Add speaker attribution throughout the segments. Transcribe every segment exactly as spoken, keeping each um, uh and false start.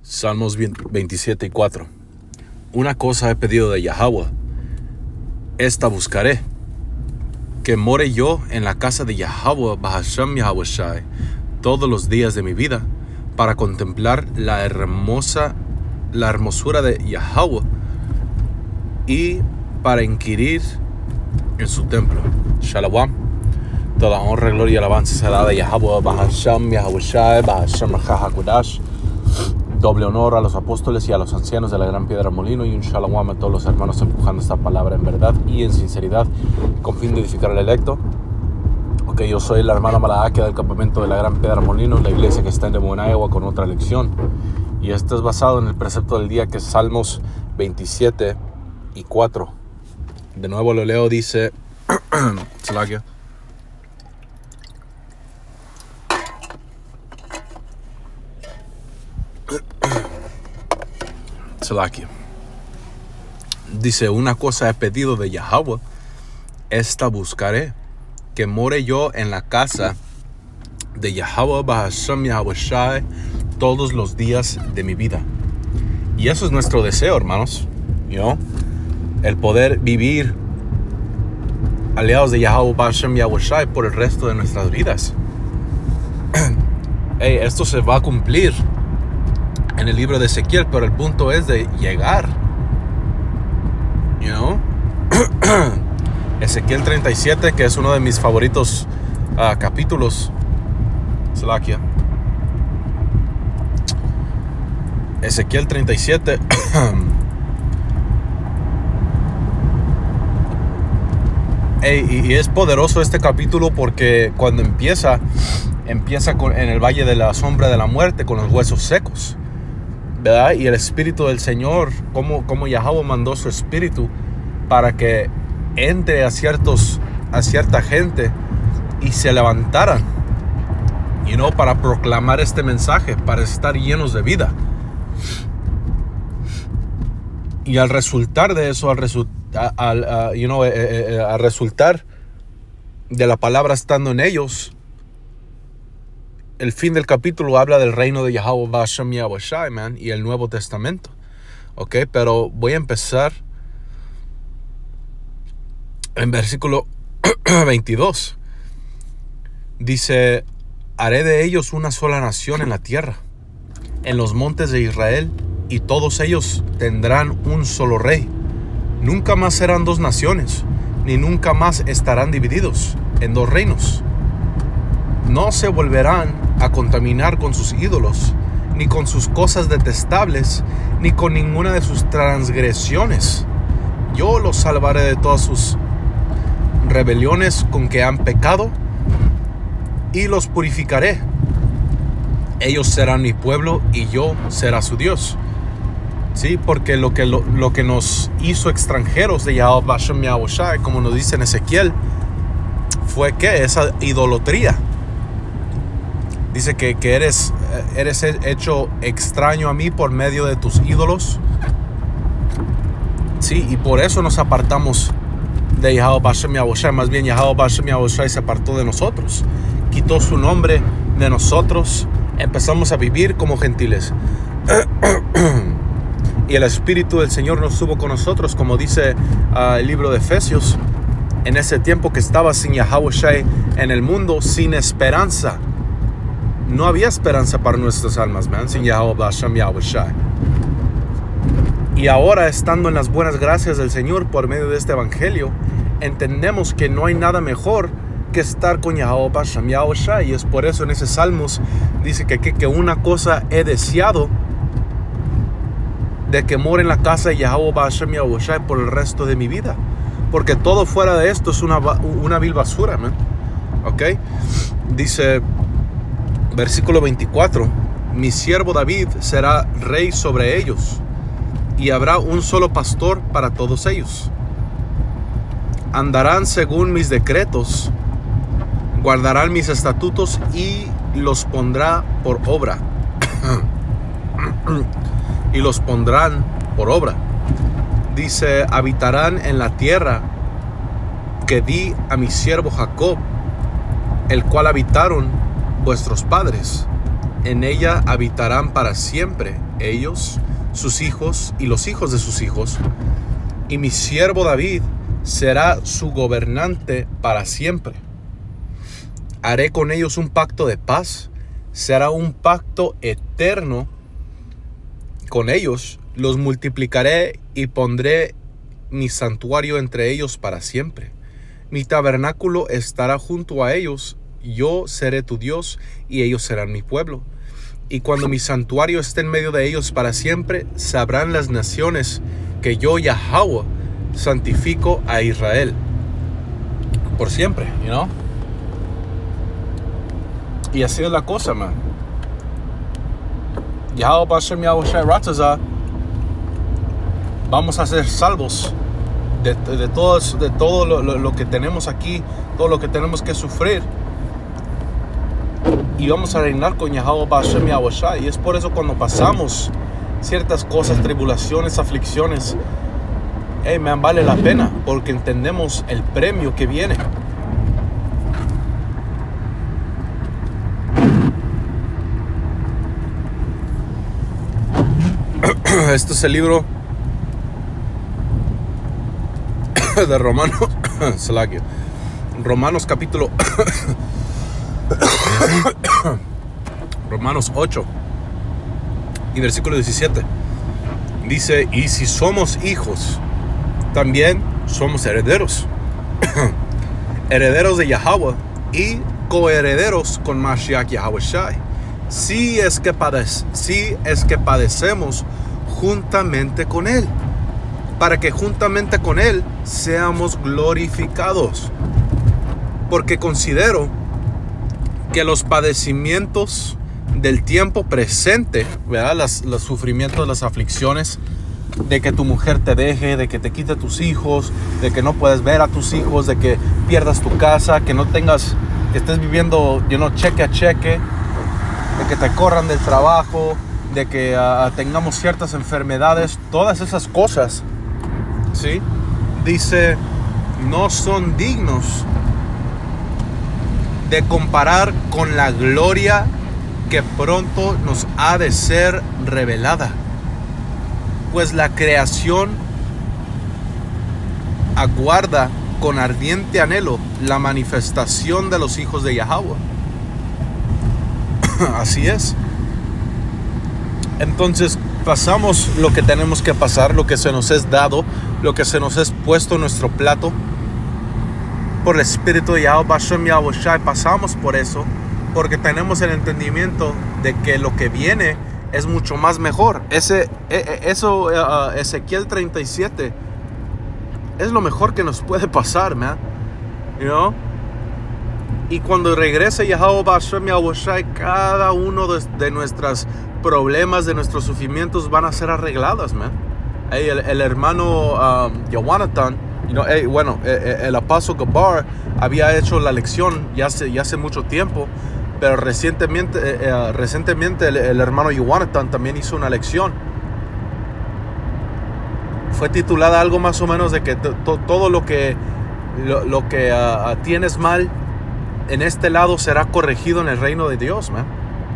Speaker 1: Salmos veintisiete y cuatro. Una cosa he pedido de Yahweh, esta buscaré, que more yo en la casa de Yahweh, Bahasham Yahweh Shai, todos los días de mi vida, para contemplar la hermosa, la hermosura de Yahweh y para inquirir en su templo. Shalom. Toda honra, gloria y alabanza será de Yahweh, Bahasham Yahweh Shai, Bahasham HaKodash. Doble honor a los apóstoles y a los ancianos de la Gran Piedra Molino, y un shalom a todos los hermanos empujando esta palabra en verdad y en sinceridad con fin de edificar al electo. Ok, yo soy la hermana Malaquia del campamento de la Gran Piedra Molino, la iglesia que está en Demonagua, con otra lección. Y este es basado en el precepto del día, que es Salmos veintisiete y cuatro. De nuevo lo leo, dice Salakia. Salakia. Dice: una cosa he pedido de Yahweh, esta buscaré, que more yo en la casa de Yahweh, Bahasham Yahweh Shai, todos los días de mi vida. Y eso es nuestro deseo, hermanos, you know? El poder vivir aliados de Yahweh, Bahasham Yahweh Shai, por el resto de nuestras vidas. Hey, esto se va a cumplir en el libro de Ezequiel, pero el punto es de llegar, you know? Ezequiel treinta y siete, que es uno de mis favoritos uh, capítulos. Salakia. Ezequiel treinta y siete. Hey, y, y es poderoso este capítulo porque cuando empieza, empieza con, en el valle de la sombra de la muerte, con los huesos secos, ¿verdad? Y el Espíritu del Señor, como, como Yahweh mandó su Espíritu para que entre a, ciertos, a cierta gente y se levantaran, you know, para proclamar este mensaje, para estar llenos de vida. Y al resultar de eso, al, resu al, uh, you know, eh, eh, al resultar de la palabra estando en ellos, el fin del capítulo habla del reino de Yahweh Bahasham Yahweh Shai, man, y el Nuevo Testamento. Ok, pero voy a empezar en versículo veintidós. Dice: haré de ellos una sola nación en la tierra, en los montes de Israel, y todos ellos tendrán un solo rey. Nunca más serán dos naciones, ni nunca más estarán divididos en dos reinos. No se volverán a contaminar con sus ídolos, ni con sus cosas detestables, ni con ninguna de sus transgresiones. Yo los salvaré de todas sus rebeliones con que han pecado, y los purificaré. Ellos serán mi pueblo, y yo será su Dios. Sí, porque lo que, lo, lo que nos hizo extranjeros de Yahweh Bahasham Yahweh Shai, como nos dice en Ezequiel, fue que esa idolatría. Dice que, que eres, eres hecho extraño a mí por medio de tus ídolos. Sí, y por eso nos apartamos de Yahweh Bahasham Yahweh Shai. Más bien, Yahweh Bahasham Yahweh Shai se apartó de nosotros, quitó su nombre de nosotros, empezamos a vivir como gentiles. Y el Espíritu del Señor no estuvo con nosotros, como dice uh, el libro de Efesios, en ese tiempo que estaba sin Yahweh Shai en el mundo, sin esperanza. No había esperanza para nuestras almas, man, sin Yahweh Bahasham Yahweh Shai. Y ahora, estando en las buenas gracias del Señor por medio de este evangelio, entendemos que no hay nada mejor que estar con Yahweh Bahasham Yahweh Shai. Y es por eso en ese Salmos dice que, que, que una cosa he deseado, de que more en la casa de Yahweh Bahasham Yahweh Shai por el resto de mi vida, porque todo fuera de esto es una, una vil basura, man. Ok, dice versículo veinticuatro: mi siervo David será rey sobre ellos, y habrá un solo pastor para todos ellos. Andarán según mis decretos, guardarán mis estatutos y los pondrá por obra. Y los pondrán por obra. Dice: habitarán en la tierra que di a mi siervo Jacob, el cual habitaron vuestros padres. En ella habitarán para siempre ellos, sus hijos y los hijos de sus hijos. Y mi siervo David será su gobernante para siempre. Haré con ellos un pacto de paz. Será un pacto eterno con ellos. Los multiplicaré y pondré mi santuario entre ellos para siempre. Mi tabernáculo estará junto a ellos. Yo seré tu Dios y ellos serán mi pueblo. Y cuando mi santuario esté en medio de ellos para siempre, sabrán las naciones que yo, Yahweh, santifico a Israel. Por siempre, you know? Y así es la cosa, man. Yahweh Bashem Yahweh Shai Ratazah. Vamos a ser salvos de, de, todos, de todo lo, lo, lo que tenemos aquí, todo lo que tenemos que sufrir. Y vamos a reinar con Yahweh Bashem Yahweh Shai. Y es por eso cuando pasamos ciertas cosas, tribulaciones, aflicciones, hey, man, vale la pena, porque entendemos el premio que viene. Este es el libro de Romanos, Romanos capítulo Romanos ocho y versículo diecisiete. Dice: y si somos hijos, también somos herederos, herederos de Yahweh y coherederos con Mashiach Yahweh Shai. Si es que padece, si es que padecemos juntamente con Él, para que juntamente con Él seamos glorificados. Porque considero que los padecimientos del tiempo presente, ¿verdad? Las, los sufrimientos, las aflicciones, de que tu mujer te deje, de que te quite tus hijos, de que no puedes ver a tus hijos, de que pierdas tu casa, que no tengas, que estés viviendo, you know, cheque a cheque, de que te corran del trabajo, de que uh, tengamos ciertas enfermedades, todas esas cosas, ¿sí? Dice, no son dignos de comparar con la gloria que pronto nos ha de ser revelada. Pues la creación aguarda con ardiente anhelo la manifestación de los hijos de Yahweh. Así es. Entonces pasamos lo que tenemos que pasar, lo que se nos es dado, lo que se nos es puesto en nuestro plato. Por el Espíritu de Yahweh Bashem Yahweh Shai pasamos por eso, porque tenemos el entendimiento de que lo que viene es mucho más mejor. Ese, eso, uh, Ezequiel treinta y siete es lo mejor que nos puede pasar, man. You know? Y cuando regrese Yahweh Bashem Yahweh Shai, cada uno de, de nuestros problemas, de nuestros sufrimientos van a ser arreglados, man. Hey, el, el hermano um, Yohanatan, you know, hey, bueno, el, el apóstol Gabar había hecho la lección ya hace, ya hace mucho tiempo, pero recientemente, eh, eh, recientemente el, el hermano Yohanatan también hizo una lección. Fue titulada algo más o menos de que to, todo lo que, lo, lo que uh, tienes mal en este lado será corregido en el reino de Dios, man.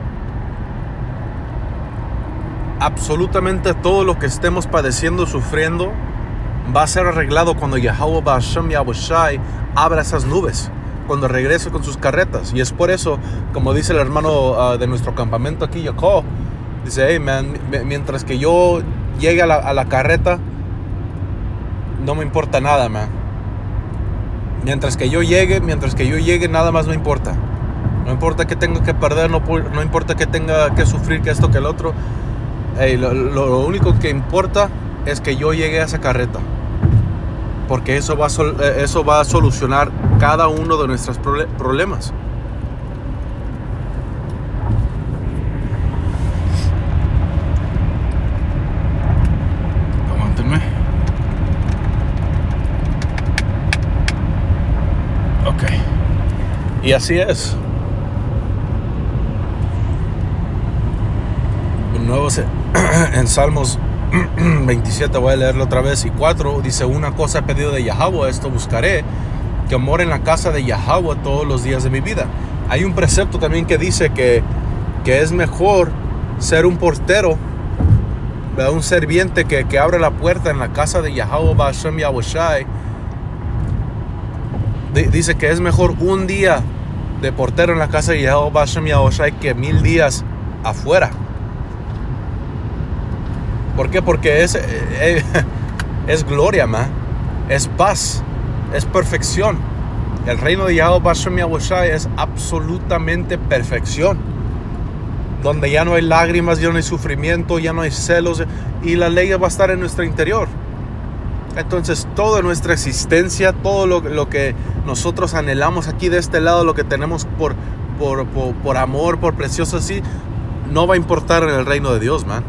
Speaker 1: Absolutamente todo lo que estemos padeciendo, sufriendo, va a ser arreglado cuando Yahweh Bashem Yahweh Shai abra esas nubes, cuando regrese con sus carretas. Y es por eso, como dice el hermano uh, de nuestro campamento aquí, Jacob, dice, hey man, mientras que yo llegue a la, a la carreta, no me importa nada, man. Mientras que yo llegue, mientras que yo llegue, nada más me importa. No importa que tenga que perder, no, no importa que tenga que sufrir, que esto, que el otro. Hey, lo, lo único que importa es que yo llegue a esa carreta. Porque eso va a, sol, eso va a solucionar cada uno de nuestros problemas. Aguántenme. Ok. Y así es. Nuevo en Salmos veintisiete, voy a leerlo otra vez, y cuatro, dice, una cosa he pedido de Yahweh, esto buscaré, que more en la casa de Yahweh todos los días de mi vida. Hay un precepto también que dice que que es mejor ser un portero, ¿verdad? Un serviente que, que abre la puerta en la casa de Yahweh Ba'ashem Yahushai. Dice que es mejor un día de portero en la casa de Yahweh Ba'ashem Yahushai que mil días afuera. ¿Por qué? Porque es, es, es gloria, man. Es paz, es perfección. El reino de Yahweh Ba'ashem Yahushai es absolutamente perfección, donde ya no hay lágrimas, ya no hay sufrimiento, ya no hay celos, y la ley va a estar en nuestro interior. Entonces toda nuestra existencia, todo lo, lo que nosotros anhelamos aquí de este lado, lo que tenemos por, por, por, por amor, por precioso así, no va a importar en el reino de Dios, man.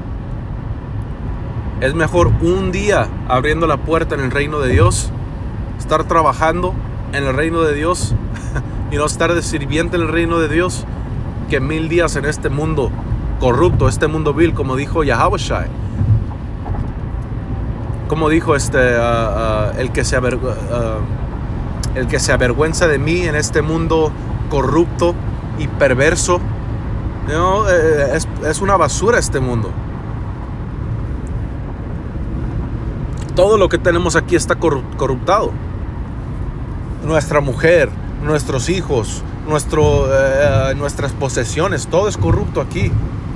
Speaker 1: Es mejor un día abriendo la puerta en el reino de Dios, estar trabajando en el reino de Dios y no estar de sirviente en el reino de Dios, que mil días en este mundo corrupto, este mundo vil, como dijo Yahushai. Como dijo este, uh, uh, el, que se aver, uh, el que se avergüenza de mí en este mundo corrupto y perverso. You know, eh, es, es una basura este mundo. Todo lo que tenemos aquí está corruptado. Nuestra mujer, nuestros hijos, nuestro, eh, nuestras posesiones, todo es corrupto aquí.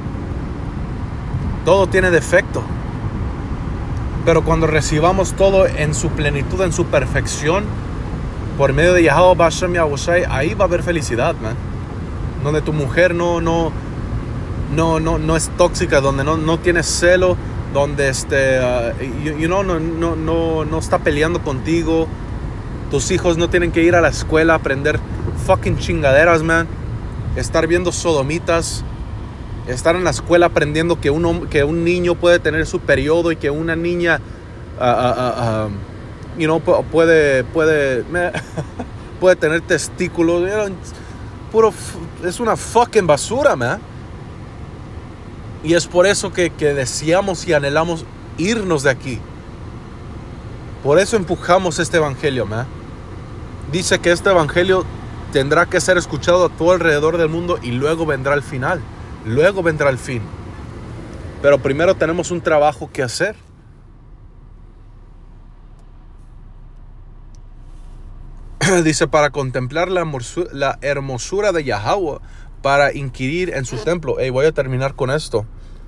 Speaker 1: Todo tiene defecto. Pero cuando recibamos todo en su plenitud, en su perfección, por medio de Yahweh Ba'ashem Yahushai, ahí va a haber felicidad, man. Donde tu mujer no, no, no, no, no es tóxica, donde no, no tienes celo, donde este, uh, you, you know, no, no, no, no está peleando contigo. Tus hijos no tienen que ir a la escuela a aprender fucking chingaderas, man. Estar viendo sodomitas. Estar en la escuela aprendiendo que un, que un niño puede tener su periodo y que una niña uh, uh, uh, you know, puede, puede, puede tener testículos. You know, puro, es una fucking basura, man. Y es por eso que, que deseamos y anhelamos irnos de aquí. Por eso empujamos este evangelio, man. Dice que este evangelio tendrá que ser escuchado a todo alrededor del mundo y luego vendrá el final. Luego vendrá el fin. Pero primero tenemos un trabajo que hacer. Dice, para contemplar la hermosura, la hermosura de Yahweh, para inquirir en su templo. Hey, voy a terminar con esto.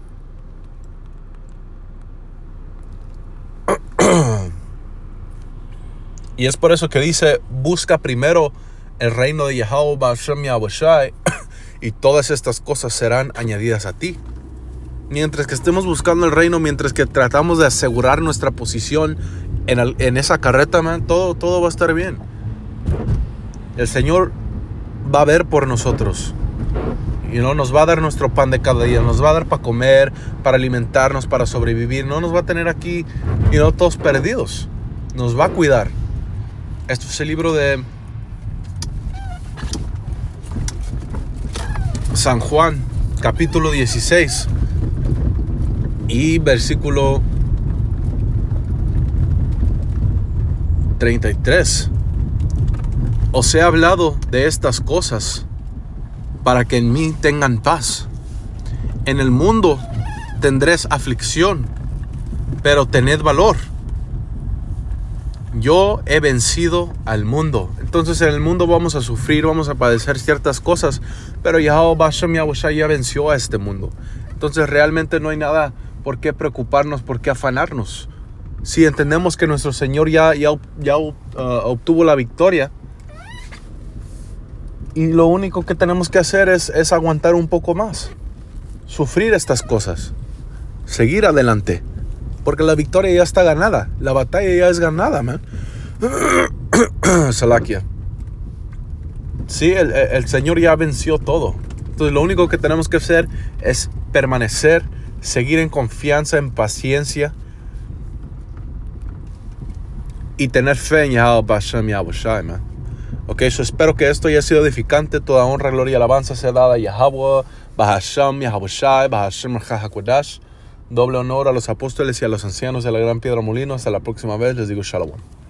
Speaker 1: Y es por eso que dice, busca primero el reino de Yahweh Ba'ashem Yahushai, y todas estas cosas serán añadidas a ti. Mientras que estemos buscando el reino, mientras que tratamos de asegurar nuestra posición en, el, en esa carreta, man, todo, todo va a estar bien. El Señor va a ver por nosotros. You know, nos va a dar nuestro pan de cada día, nos va a dar para comer, para alimentarnos, para sobrevivir. No nos va a tener aquí, you know, todos perdidos. Nos va a cuidar. Esto es el libro de San Juan, capítulo dieciséis y versículo treinta y tres. Os he hablado de estas cosas para que en mí tengan paz. En el mundo tendréis aflicción, pero tened valor. Yo he vencido al mundo. Entonces en el mundo vamos a sufrir, vamos a padecer ciertas cosas, pero Yahweh Ba'ashem Yahushai ya venció a este mundo. Entonces realmente no hay nada por qué preocuparnos, por qué afanarnos. Si entendemos que nuestro Señor ya, ya, ya uh, obtuvo la victoria, y lo único que tenemos que hacer es, es aguantar un poco más, sufrir estas cosas, seguir adelante, porque la victoria ya está ganada, la batalla ya es ganada, man. Salakia. Sí, el, el Señor ya venció todo. Entonces lo único que tenemos que hacer es permanecer, seguir en confianza, en paciencia y tener fe en Yahweh Ba'ashem Yahushai, man. Ok, so espero que esto haya sido edificante. Toda honra, gloria y alabanza sea dada a Yahweh Ba'ashem Yahushai Ba'ashem HaKodesh. Doble honor a los apóstoles y a los ancianos de la gran piedra molino. Hasta la próxima vez, les digo shalom.